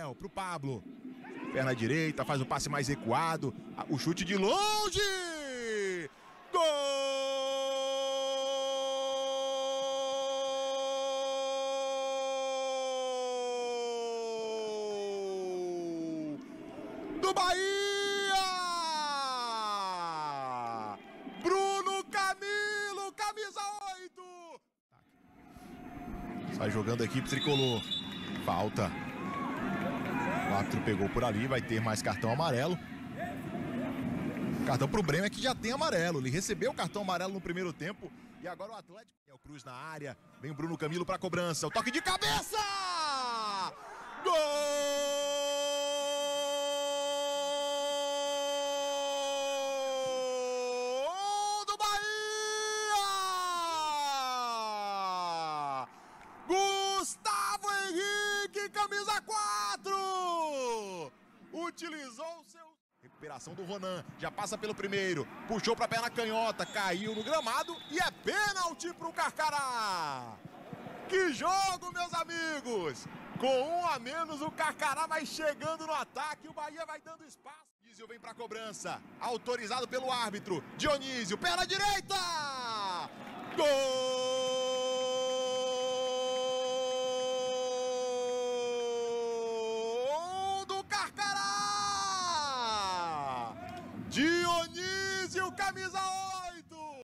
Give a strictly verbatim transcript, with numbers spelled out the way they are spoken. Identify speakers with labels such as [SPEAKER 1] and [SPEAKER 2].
[SPEAKER 1] Gabriel pro Pablo. Perna direita, faz o passe mais recuado. O chute de longe! Gol! Do Bahia! Bruno Camilo, camisa oito! Sai jogando a equipe tricolor. Falta. O árbitro pegou por ali, vai ter mais cartão amarelo. Cartão pro Bremer que já tem amarelo. Ele recebeu o cartão amarelo no primeiro tempo. E agora o Atlético. É o Cruz na área. Vem o Bruno Camilo pra cobrança. O toque de cabeça! Gol! Do Bahia! Gustavo Henrique, camisa quatro! Utilizou o seu... Recuperação do Ronan, já passa pelo primeiro, puxou pra perna canhota, caiu no gramado e é pênalti pro Carcará. Que jogo, meus amigos! Com um a menos, o Carcará vai chegando no ataque, o Bahia vai dando espaço. Dionísio vem pra cobrança, autorizado pelo árbitro. Dionísio, perna direita! Gol! Dionísio, camisa